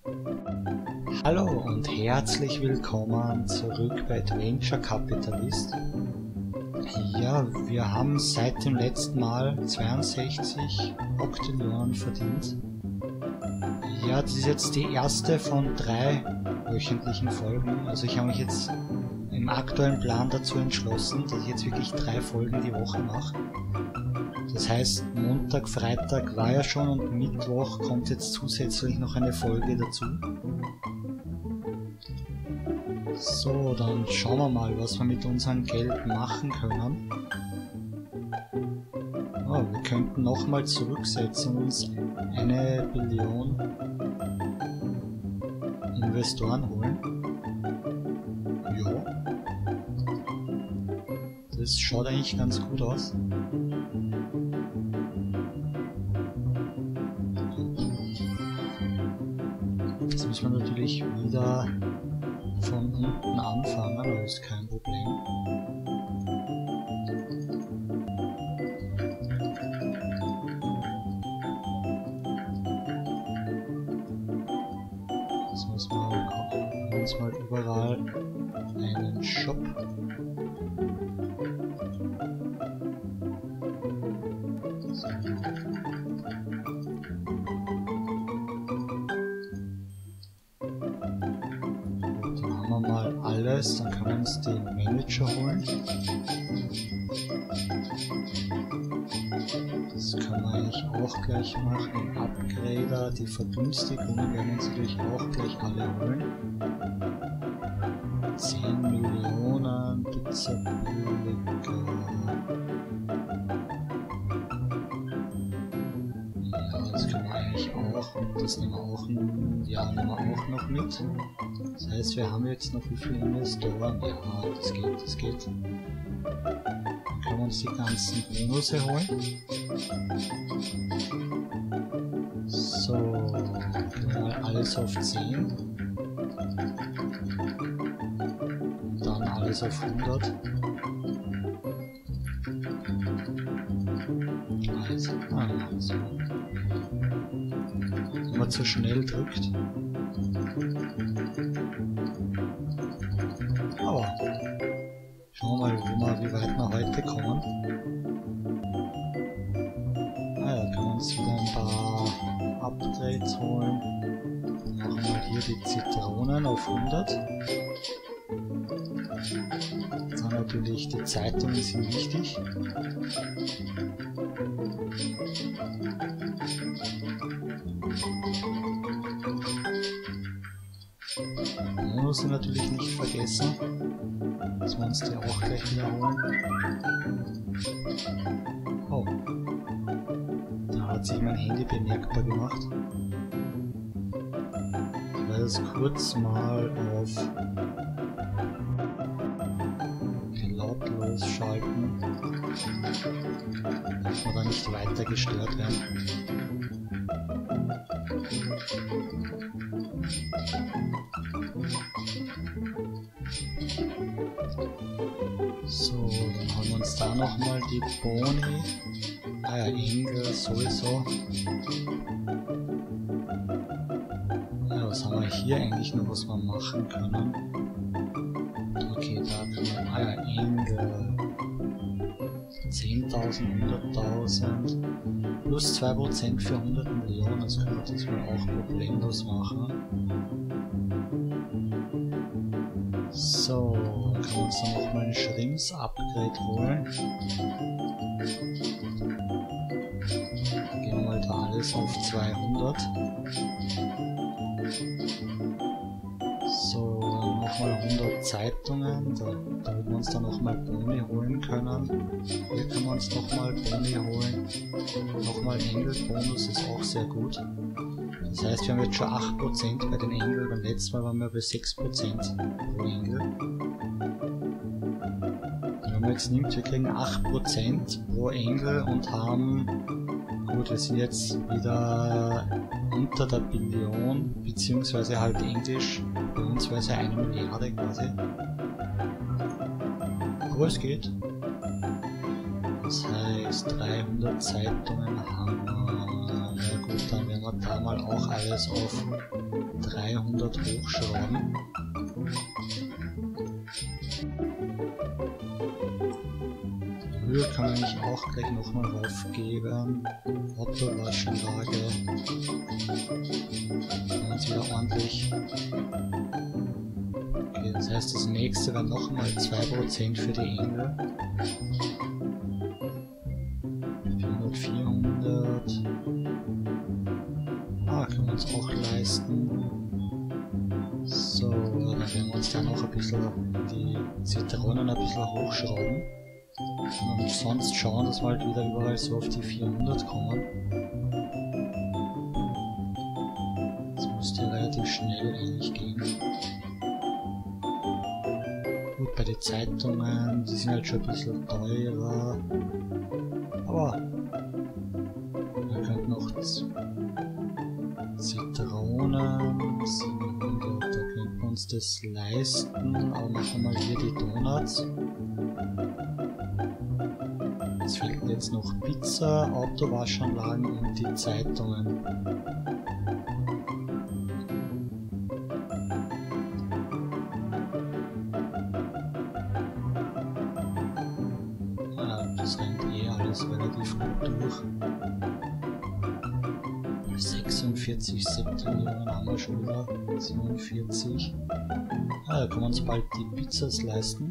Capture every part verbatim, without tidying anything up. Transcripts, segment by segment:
Hallo und herzlich willkommen zurück bei Adventure Capitalist. Ja, wir haben seit dem letzten Mal zweiundsechzig Oktillionen verdient. Ja, das ist jetzt die erste von drei wöchentlichen Folgen. Also ich habe mich jetzt im aktuellen Plan dazu entschlossen, dass ich jetzt wirklich drei Folgen die Woche mache. Das heißt, Montag, Freitag war ja schon und Mittwoch kommt jetzt zusätzlich noch eine Folge dazu. So, dann schauen wir mal, was wir mit unserem Geld machen können. Oh, wir könnten nochmal zurücksetzen und uns eine Billion Investoren holen. Ja. Das schaut eigentlich ganz gut aus. Jetzt müssen wir natürlich wieder von unten anfangen, aber ist kein Problem. Jetzt müssen wir kaufen uns mal überall einen Shop. So. Mal alles, dann können wir uns den Manager holen. Das können wir eigentlich auch gleich machen. Den Upgrader, die Vergünstigungen werden wir uns natürlich auch gleich alle holen. zehn Millionen, Pizza billiger. Ja, das können wir eigentlich auch. Und das nehmen wir auch, ja, nehmen wir auch noch mit. Das heißt, wir haben jetzt noch wie viele Investoren? Ja, das geht, das geht. Dann können wir uns die ganzen Bonusse holen. So, gehen wir mal alles auf zehn. Und dann alles auf hundert. Also, ah, so. Wenn man zu schnell drückt. Aber schauen wir mal, wo wir, wie weit wir heute kommen. Ah ja, können wir uns wieder ein paar Upgrades holen. Dann machen wir hier die Zitronen auf hundert. Dann natürlich die Zeitungen sind wichtig. Bonus natürlich nicht vergessen, dass wir uns die auch gleich wieder holen. Oh, da hat sich mein Handy bemerkbar gemacht. Ich werde es kurz mal auf lautlos schalten, dass wir da nicht weiter gestört werden. So, dann haben wir uns da nochmal die Boni. Ah ja, Engel sowieso. Ja, was haben wir hier eigentlich noch, was wir machen können? Okay, da haben wir, ah ja, Engel. zehntausend, hunderttausend. Plus zwei Prozent für hundert Millionen, das können wir das wohl auch problemlos machen. So, dann können wir uns dann nochmal ein Schrimps-Upgrade holen. Gehen wir mal da alles auf zweihundert. So, nochmal hundert Zeitungen, da, da werden wir uns dann nochmal Boni holen können. Hier können wir uns nochmal Boni holen. Nochmal Engelbonus ist auch sehr gut. Das heißt, wir haben jetzt schon acht Prozent bei den Engel, beim letzten Mal waren wir bei sechs Prozent pro Engel. Wenn man jetzt nimmt, wir kriegen acht Prozent pro Engel und haben, gut, wir sind jetzt wieder unter der Billion, beziehungsweise halt Englisch, bei uns wäre es ja eine Milliarde quasi. Aber es geht. Das heißt, dreihundert Zeitungen haben wir. Ja gut, dann werden wir da mal auch alles auf drei zweihundert hochschrauben. Höhe kann man eigentlich auch gleich nochmal raufgeben. Autowaschanlage. Dann ist wieder ordentlich. Okay, das heißt, das nächste wäre nochmal zwei Prozent für die Engel. vierhundert, vierhundert. Ah, können wir uns auch leisten. So, dann werden wir uns da noch ein bisschen die Zitronen ein bisschen hochschrauben. Und sonst schauen, dass wir halt wieder überall so auf die vierhundert kommen. Das müsste relativ schnell eigentlich gehen. Gut, bei den Zeitungen, die sind halt schon ein bisschen teurer. Aber wir könnten noch Zitronen, siebenhundert, da könnten wir uns das leisten. Aber machen wir mal hier die Donuts. Es fehlt jetzt noch Pizza, Autowaschanlagen und die Zeitungen. Ah, das rennt eh alles relativ gut durch. sechsundvierzig September haben wir schon wieder. siebenundvierzig. Ah, da können wir uns bald die Pizzas leisten.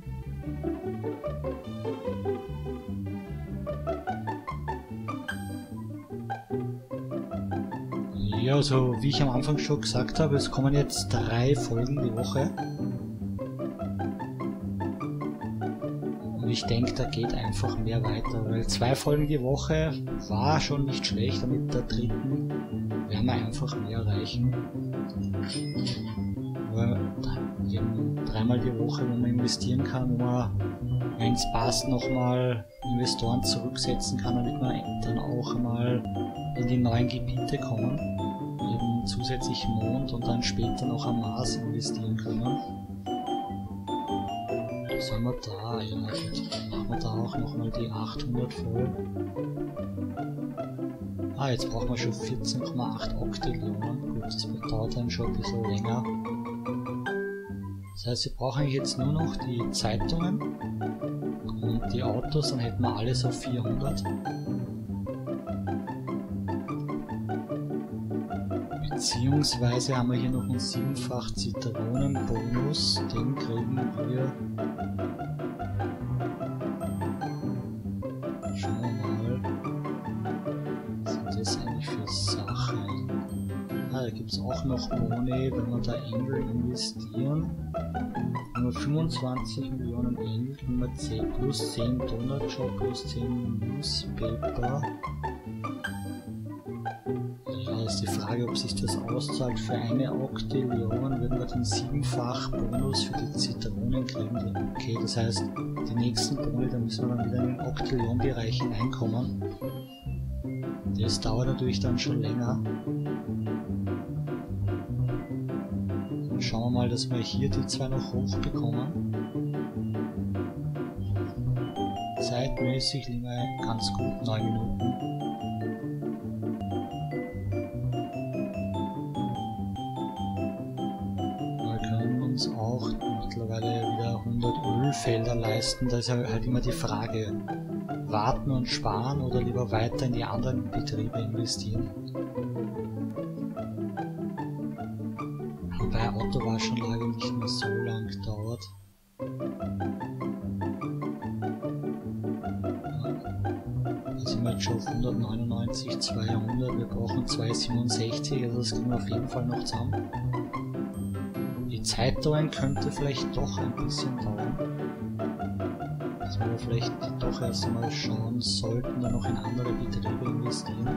Ja, also wie ich am Anfang schon gesagt habe, es kommen jetzt drei Folgen die Woche. Und ich denke, da geht einfach mehr weiter, weil zwei Folgen die Woche war schon nicht schlecht, und mit der dritten werden wir einfach mehr erreichen. Weil eben dreimal die Woche, wo man investieren kann, wo man, wenn es passt, nochmal Investoren zurücksetzen kann, damit wir dann auch einmal in die neuen Gebiete kommen. Eben zusätzlich Mond und dann später noch am Mars investieren können. Was haben wir da? Ja, gut. Machen wir da auch nochmal die achthundert voll. Ah, jetzt brauchen wir schon vierzehn Komma acht Oktillionen. Gut, das dauert dann schon ein bisschen länger. Das heißt, wir brauchen eigentlich jetzt nur noch die Zeitungen und die Autos, dann hätten wir alles auf vierhundert. Beziehungsweise haben wir hier noch einen siebenfach Zitronenbonus, den kriegen wir. Schauen wir mal, was sind das eigentlich für Sachen? Ah, da gibt es auch noch Money, wenn wir da Engel investieren. Nur fünfundzwanzig Millionen Engel, Nummer zehn plus zehn Donut Shop plus zehn Newspaper. Ist die Frage, ob sich das auszahlt. Für eine Oktillion würden wir den siebenfach Bonus für die Zitronen kriegen. Okay, das heißt, die nächsten Boni, da müssen wir dann wieder in den Oktillion-Bereich hineinkommen. Das dauert natürlich dann schon länger. Dann schauen wir mal, dass wir hier die zwei noch hochbekommen. Zeitmäßig liegen wir ganz gut neun Minuten. Auch mittlerweile wieder hundert Ölfelder leisten. Da ist halt immer die Frage, warten und sparen oder lieber weiter in die anderen Betriebe investieren. Wobei Autowaschanlage nicht mehr so lang dauert. Da sind wir jetzt schon auf hundertneunundneunzig, zweihundert, wir brauchen zweihundertsiebenundsechzig, also das kriegen wir auf jeden Fall noch zusammen. Die Zeitdauer könnte vielleicht doch ein bisschen dauern. Dass wir vielleicht doch erst einmal schauen sollten, dann noch in andere Betriebe investieren.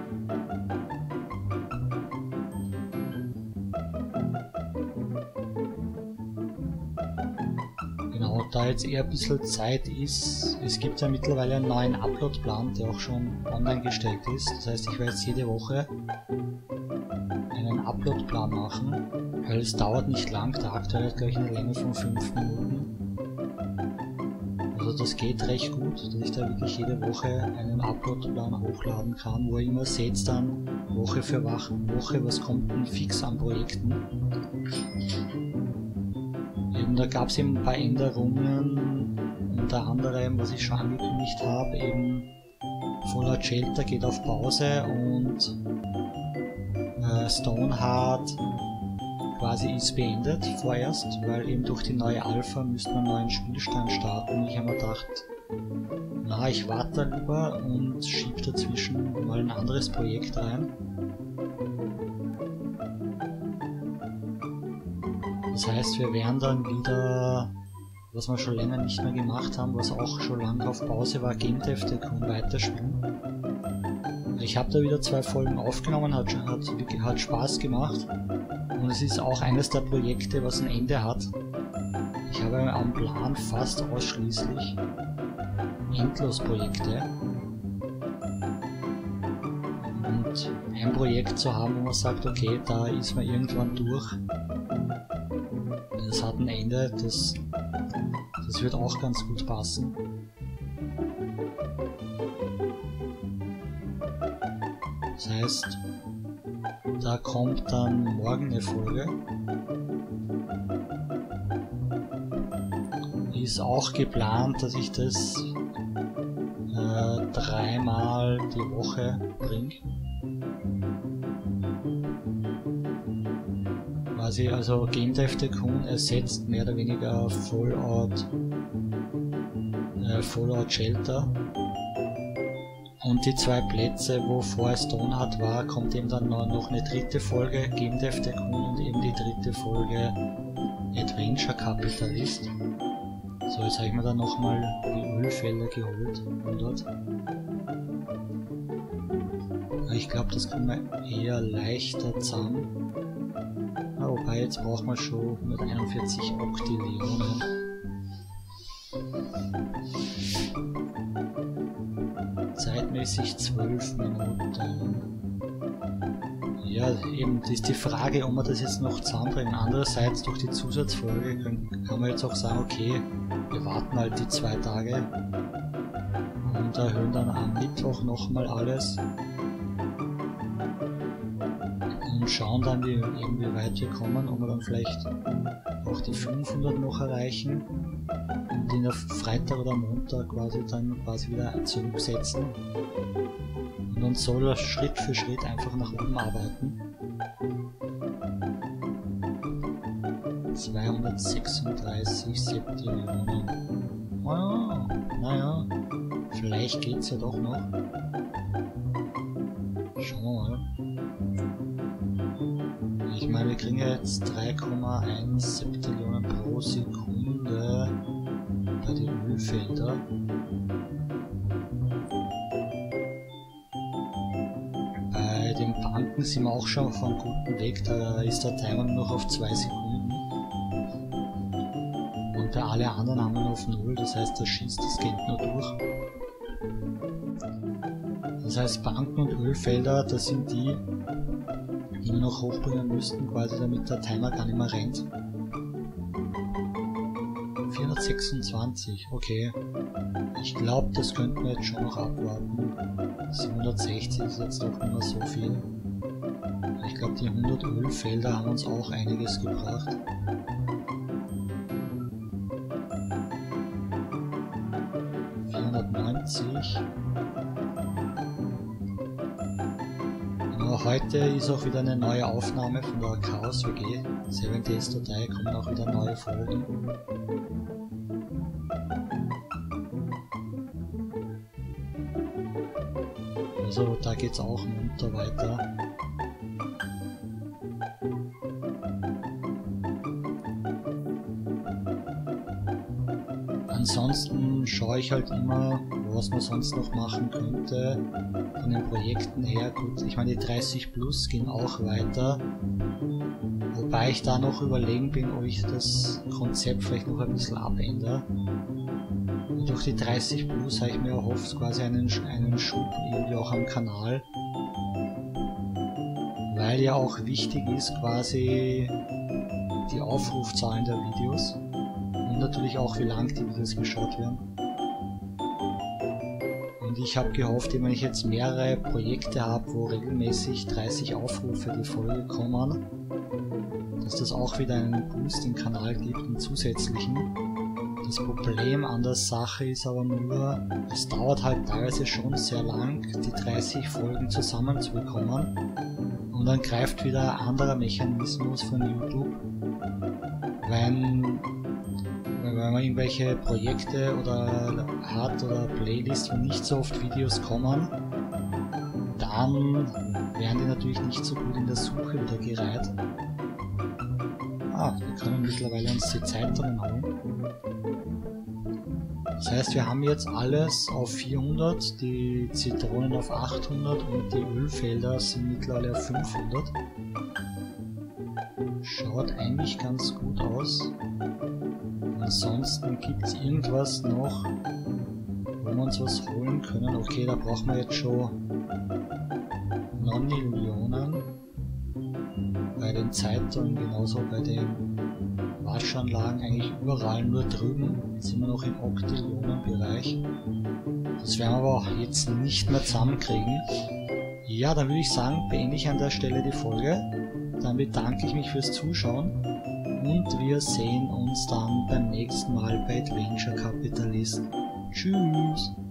Genau, da jetzt eher ein bisschen Zeit ist, es gibt ja mittlerweile einen neuen Upload-Plan, der auch schon online gestellt ist. Das heißt, ich werde jetzt jede Woche einen Upload-Plan machen. Weil es dauert nicht lang, der aktuelle hat gleich eine Länge von fünf Minuten. Also Also das geht recht gut, dass ich da wirklich jede Woche einen Uploadplan hochladen kann, wo ihr immer seht dann Woche für Woche, was kommt denn fix an Projekten. Eben, da gab es eben ein paar Änderungen, unter anderem, was ich schon angekündigt habe, eben Fallout Shelter geht auf Pause und äh, Stoneheart quasi ist beendet vorerst, weil eben durch die neue Alpha müsste man einen neuen Spielstand starten. Ich habe mir gedacht, na, ich warte da lieber und schiebe dazwischen mal ein anderes Projekt rein. Das heißt, wir werden dann wieder, was wir schon länger nicht mehr gemacht haben, was auch schon lange auf Pause war, Game Dev Tycoon weiterspielen. Ich habe da wieder zwei Folgen aufgenommen, hat, hat, hat Spaß gemacht. Und es ist auch eines der Projekte, was ein Ende hat. Ich habe am Plan fast ausschließlich Endlosprojekte. Und ein Projekt zu haben, wo man sagt, okay, da ist man irgendwann durch. Das hat ein Ende, das, das wird auch ganz gut passen. Das heißt, da kommt dann morgen eine Folge. Ist auch geplant, dass ich das äh, dreimal die Woche bringe. Quasi, also Game Dev Tycoon ersetzt mehr oder weniger Fallout, äh, Fallout Shelter. Und die zwei Plätze, wo vorher Stoneheart war, kommt eben dann noch eine dritte Folge Game Dev Tycoon und eben die dritte Folge Adventure Capitalist. So, jetzt habe ich mir dann nochmal die Ölfelder geholt. hundert. Ich glaube, das kann man eher leichter zusammen. Ah, wobei, jetzt braucht man schon hunderteinundvierzig Oktillionen. Zeitmäßig zwölf Minuten. Ja, eben, das ist die Frage, ob wir das jetzt noch zusammenbringen. Andererseits, durch die Zusatzfolge kann, kann man jetzt auch sagen, okay, wir warten halt die zwei Tage und erhöhen dann am Mittwoch nochmal alles und schauen dann, wie, eben, wie weit wir kommen, ob wir dann vielleicht auch die fünfhundert noch erreichen und in der Freitag oder Montag quasi dann quasi wieder zurücksetzen und uns so Schritt für Schritt einfach nach oben arbeiten. zweihundertsechsunddreißig Septillionen. Naja, naja, vielleicht geht's ja doch noch. Schauen wir mal. Ich meine, wir kriegen jetzt drei Komma eins Septillionen pro Sekunde bei den Ölfeldern. Bei den Banken sind wir auch schon auf einem guten Weg, da ist der Timer nur noch auf zwei Sekunden. Und bei alle anderen haben wir noch auf null, das heißt, da schießt das Geld nur durch. Das heißt, Banken und Ölfelder, das sind die, die wir noch hochbringen müssten, quasi damit der Timer gar nicht mehr rennt. vierhundertsechsundzwanzig, okay. Ich glaube, das könnten wir jetzt schon noch abwarten. siebenhundertsechzig ist jetzt doch nicht mehr so viel. Ich glaube, die hundert Ölfelder haben uns auch einiges gebracht. vierhundertneunzig. Heute ist auch wieder eine neue Aufnahme von der Chaos W G. sieben D S-Datei, kommen auch wieder neue Folgen. Also da geht's auch munter weiter. Ansonsten schaue ich halt immer, was man sonst noch machen könnte von den Projekten her. Gut, ich meine, die dreißig plus gehen auch weiter, wobei ich da noch überlegen bin, ob ich das Konzept vielleicht noch ein bisschen abändere. Und durch die dreißig plus habe ich mir erhofft, quasi einen, einen Schub irgendwie auch am Kanal, weil ja auch wichtig ist quasi die Aufrufzahlen der Videos. Und natürlich auch, wie lang die Videos geschaut werden. Und ich habe gehofft, wenn ich jetzt mehrere Projekte habe, wo regelmäßig dreißig Aufrufe die Folge kommen, dass das auch wieder einen Boost im Kanal gibt, einen zusätzlichen. Das Problem an der Sache ist aber nur, es dauert halt teilweise schon sehr lang, die dreißig Folgen zusammenzubekommen. Und dann greift wieder ein anderer Mechanismus von YouTube, wenn, wenn man irgendwelche Projekte oder hat oder Playlists, wo nicht so oft Videos kommen, dann werden die natürlich nicht so gut in der Suche wieder gereiht. Ah, wir können mittlerweile uns die Zeitungen holen. Das heißt, wir haben jetzt alles auf vierhundert, die Zitronen auf achthundert und die Ölfelder sind mittlerweile auf fünfhundert. Schaut eigentlich ganz gut aus. Ansonsten gibt es irgendwas noch, wo wir uns was holen können. Okay, da brauchen wir jetzt schon Nonillionen. Bei den Zeitungen, genauso bei den Waschanlagen, eigentlich überall, nur drüben sind wir noch im Oktillionen-Bereich. Das werden wir aber auch jetzt nicht mehr zusammenkriegen. Ja, dann würde ich sagen, beende ich an der Stelle die Folge. Dann bedanke ich mich fürs Zuschauen und wir sehen uns dann beim nächsten Mal bei Adventure Capitalist. Tschüss!